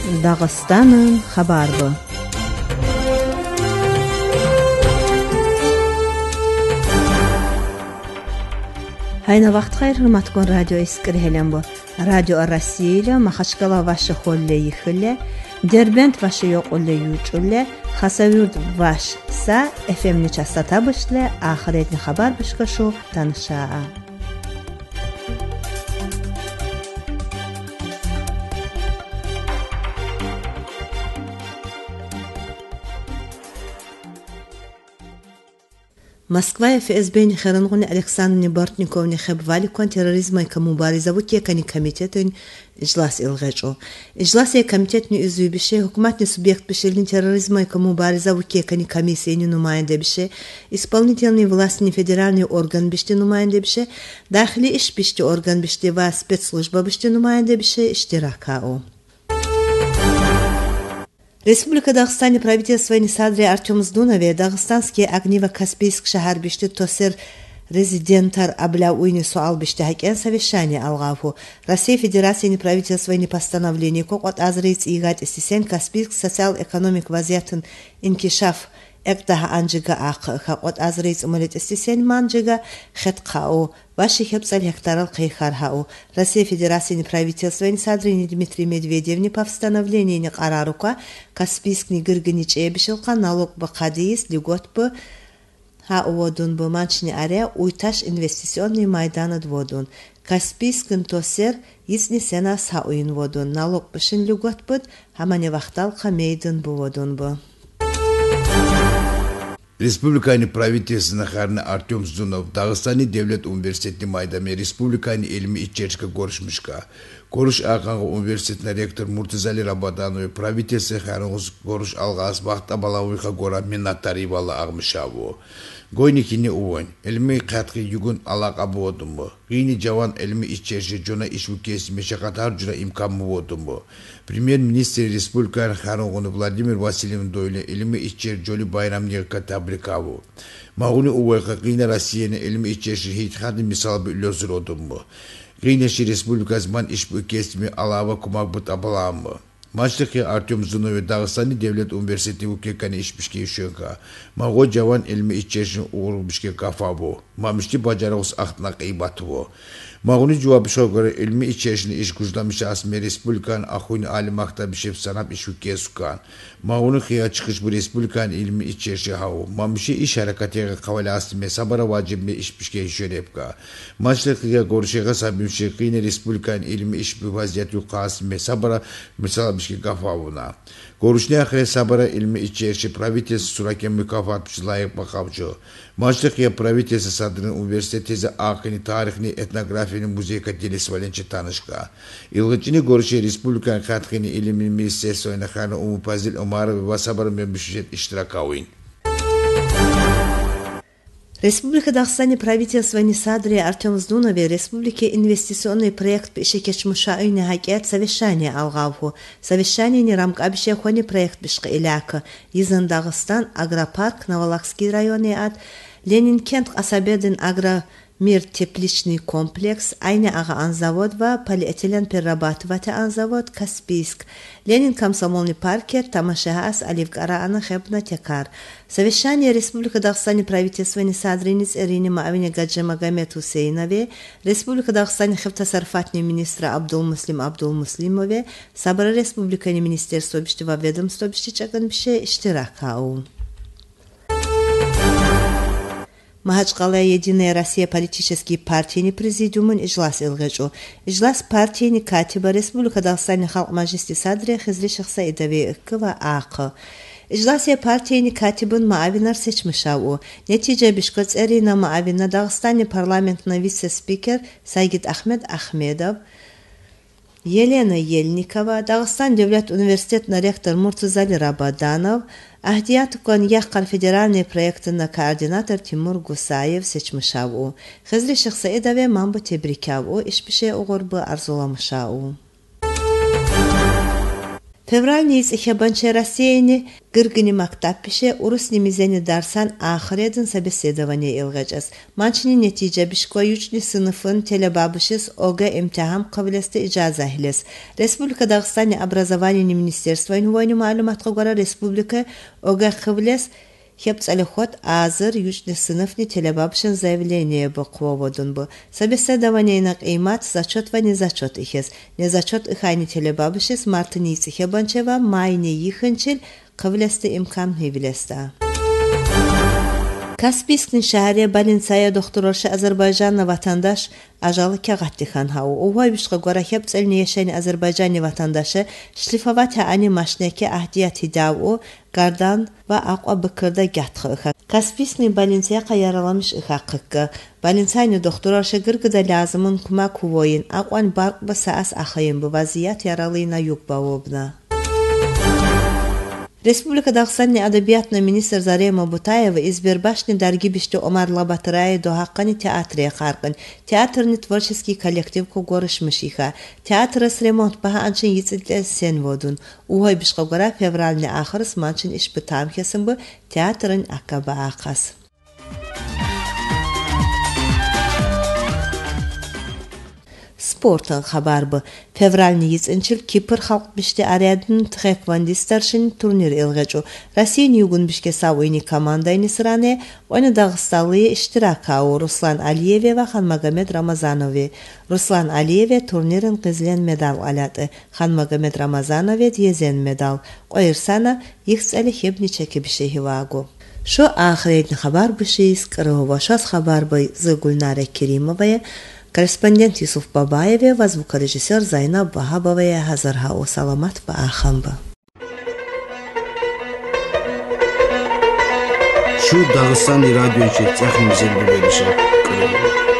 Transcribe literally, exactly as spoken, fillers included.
Dağıstanın xabarı. Hayna vaxt xayr hürmatkon radyo iskirhelen bu. Radyo Россия Махачкала ваши холле ихле, Дербент ваши йоқулле ючулле, Хасавюрд ваш са эф эм-ни частота бышле, ахиретни хабар бышкашу танышаа. Москва эф эс бэ-ни херангуни Александровне Бортниковне хебваликон терроризма и мубаризаву текани комитетын ижлас илгэжу. Ижлас е комитетни үзүбише, хукуматни субъект бишелин терроризма и мубаризаву текани комиссияни нумаянде бише, исполнительный властный федеральный орган биште нумаянде бише, дахили иш биште орган биште ва спецслужба биште нумаянде бише иштиракау. Республика Дагыстане правительствони садри Артем Здунове Дагыстанские Огниво-Каспийск шахар биште тосер резидентар Абляуйни суал биште хакен совещание алгафу. Россия Федерацияни правительствони постановление кокот азрейц игать истисен Каспийск социал-экономик вазиятын инкишаф Экдаха анжига ақ хақот азрейц умалет истисен манжига хетқау ваши хепцаль хектарал қейхархау. Россия Федерацияни правительствони садрини Дмитрий Медведевни по постановлению қарарука Каспийскни гыргынич эбишилқа налог бақадиис льгот бы хаудун бы манчни аре уйташ инвестиционный майданат водун. Каспийскин тосер изни сена сауин водун. Налог бишин льгот бud хамане вақтал қамейдын бы водун бы. Республиканы правительствоны харны Артем Здунов Дагыстаны Devlet Üniversiteti Maydami Республиканы ilmi içerişke görüşmüşka. Görüş ağanğı üniversitetine rektör Murtazali Rabadanoy правительство харыңыз görüş alğas vaqta balawıqa gora minnattarı bala ağmışavu. Goynikini uvan, ilmi qatqı yugun alaqa bodum bu. Gini javan ilmi içerişe jona işu kesme şaqatar juna imkan mı bodum bu. Premier Ministr Respublikan harыңını Vladimir Vasilyevich Doyle ilmi içer joli bayramniga tabrikavu. Mağuni uvayqa gina Rossiyani ilmi içerişe hiç hadi misal bir lözür odum bu. Gina Respublikasman işbu kesme alava kumak but abalam bu. Maçtaki Artem Zdunov Dağıstani Devlet Üniversiteti ukekani işbişke işönka. Mago javan ilmi içerişin uğurubişke kafa bu. Mamışti bacarağız ahtnak ibatı bu. Mağuni cevabışa göre ilmi içerişini iş güçlamışı asme Respublikan ahuni ali maktabişef sanat iş ukesukan. Mağuni xiya çıkış bu Respublikan ilmi içerişi havu. Mamışi iş harekatıya kavali asme sabara vacibli işbişke işönepka. Maçtaki xiya görüşeğe sabimşi qine Respublikan ilmi iş bu vaziyat yuqa asme sabara misal bişke kafa buna. Görüşne ahire sabara ilmi içerişi pravitesi suraken mükafatmışı layık bakavcı. Maçtaki xiya pravitesi sadrın üniversitesi akini tarihini etnografini muzeyka delisi valençi tanışka. İlgıcını görüşe Respublikan Khatkini ilimin Ministersiyonu Khanı Umupazil Umarı ve Sabarı Membüşet iştirak avin. Республика Дагыстане правительствони садри Артем Здунове Республике инвестиционный проект бишекечмушаыни хакет совещание алгавху. Совещание не рамка обещехони проект бишқы иляка. Изан Дагыстан агропарк Новолакский районе ад Ленин кент Асабедин агромир тепличный комплекс Айне Агаан завод ва полиэтилен перерабатыватель анзавод Каспийск. Ленин комсомольный паркер Тамашахас Оливкара Ана Хебна Текар. Совещание Республика Дагыстане правительствони садриниц Ирине Маавине Гаджи Магомед Хусейнове, Республика Дагыстане хевтасарфатни министра Абдулмуслим Абдулмуслимове, Сабара Республикани министерство бишти ва ведомство бишти чаган бише иштиракау. Махачкала Единая Россия политические партийни президиумын ижлас илгэжу. Ижлас партийни катиба Республика Дагыстане халк majlisti садри Хизри Шахса Идаве ва Ақы. İclasiye partiyeni katibin maavinler seçmişavu. Netice bişkots erina maavina Dağıstani parlamentına vice-spiker Saygit Ahmet Ahmedov, Yelena Yelnikova, Dağıstan Devlet Üniversiteti'nin rektor Murtazali Rabadanov, Ahdiyatukon Yaqqal Federalny proyektinin koordinator Timur Gusayev seçmişavu. Xizri Şıxsaida ve mambu tebrikavu, işbişe uğurbu arzulamışavu. Февральный ихебанче Россияни гыргыни мактаппише урус немизени дарсан ахыредин собеседование илгачас. Манчини нетиже бишко üçlü sınıfın телебабышес ога имтихан кабилесте ижаза хилес. Республика Дагыстан образование министерства инвойни маалуматка гора республика ога кабилес хепцалихот азыр üçlü sınıfни телебабышен заявление баквоводун бу. Собеседование на имат зачет ва незачет ихес. Незачет ихайни телебабышес мартыни ихебанчева майни ихынчил кабилесте имкан хивилеста. Kaspiysk'nin şehri Balinsaya doktororşa Azerbaycanlı vatandaş ajalı kağıttıkan havu. Ovay bişqa gora hepselini yaşayın Azerbaycanlı vatandaşı şlifavata ani maşneke ahdiyati davu gardan ve aqwa bıkırda gatqı. Kaspiysk'nin Balinsaya yaralamış ıhaqıqqı. Balinsayni doktororşa gırgıda lazımın kuma kuvoyin aqwan barq ba saas axayın bu vaziyat yaralıyna yukbavobna. Республика Дагыстанны адабиятна министр Зарема Бутаева избербашни даргибишти Омар Лабатырай до хаққани театрия қарқын. Театрный творческий коллектив ко горышмышиха. Театрас ремонт баха анчин йицидле сен водун. Ухай бишқа гора февральны ахырыс манчин иш бітам кесін бу театрын акаба ақас. Спортын хабар бу. Февральный йицинчил Кипр халq бишти арядын тхэквондистаршин турнир илгачу. Россияны югун бишке савойни командайны сыране ойны Дагысталые иштиракау Руслан Алиеве ва Ханмагомед Рамазанове. Руслан Алиеве турнирын кызлен медал алаты. Ханмагомед Рамазанове дезен медал. Ойырсана ихцали хебничеке бишехи вагу. Шо ахредни хабар бишейс кырывашас хабар бай Гульнара Керимовая. Корреспондент Юсуф Бабаеве ва звукорежиссер Зайнаб Вахабовая Хазарха о саламат ва ахамба. Şu Dağıstan radyo için texnik zilbi verişi.